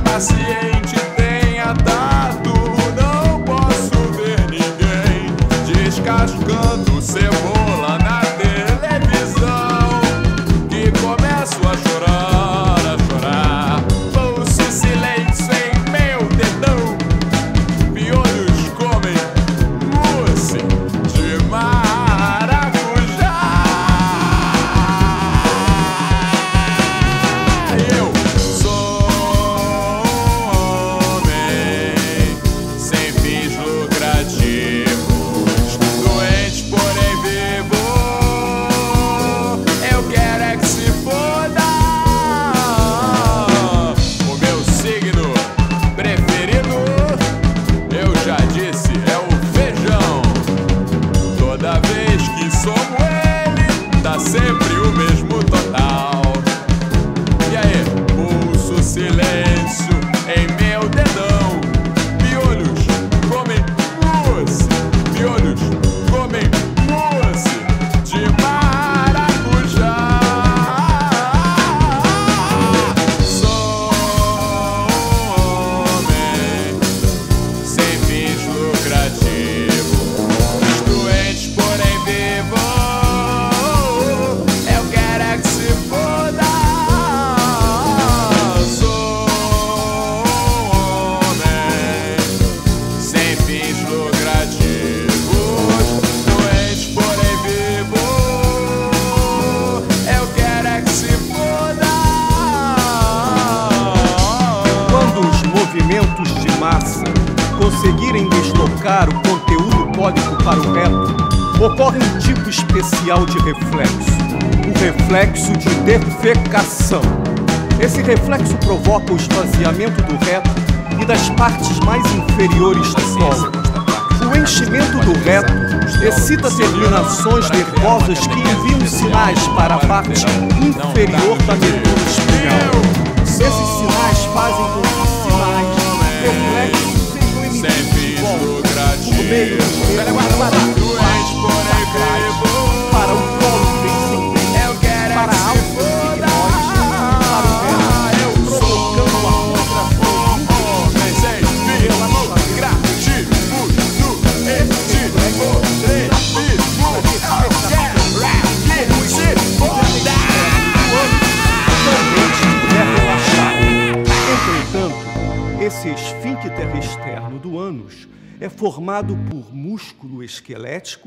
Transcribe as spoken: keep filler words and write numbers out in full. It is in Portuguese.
paciente tenha dado. Não posso ver ninguém descascando cebola na televisão, que começo a chorar, a chorar. Ouço silêncio em meu dedão. Piolhos comem mousse de maracujá. Eu sou um homem sem fins lucrativos, doente porém vivo. Eu quero é que se foda. O meu signo preferido, eu já disse, é o feijão. Toda vez que somo ele, dá sempre o mesmo total. E aí, pulso silêncio em meu dedão. Piolhos comem mousse, piolhos comem mousse de maracujá. Sou um homem sem fins lucrativos, doente porém vivo. Eu quero é que se foda. Sou um homem sem fins lucrativos, doente porém vivo. Eu quero é que se foda. Quando os movimentos de massa conseguirem deslocar o conteúdo código para o reto, ocorre um tipo especial de reflexo, o reflexo de defecação. Esse reflexo provoca o esvaziamento do reto e das partes mais inferiores do solo. O enchimento do reto excita terminações nervosas que enviam sinais para a parte inferior da medula espinhal. Esses sinais fazem com que sinais reflexos sejam emitidos de volta por meio do nervo para Doente porém vivo. para o colo descendente, Eu quero é para que a se alça foda. para o reto, Eu sou provocando a contração homem sem fins lucrativos, doente porém vivo. Eu quero é que se foda. somente é relaxado. Entretanto, esse esfíncter externo do ânus é formado por músculo esquelético